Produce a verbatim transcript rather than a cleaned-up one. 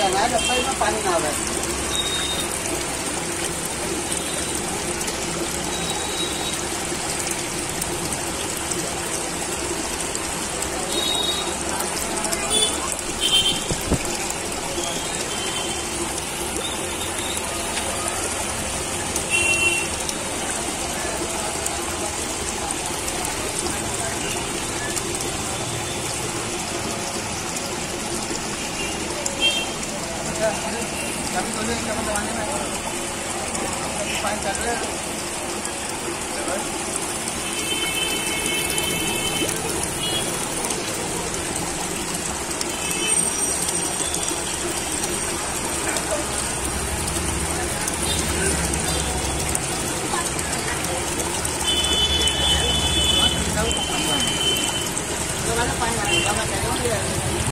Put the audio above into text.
रहना है जब तक इसमें पानी ना आवे। कभी तो नहीं कभी जमाने में पानी चल रहे हैं।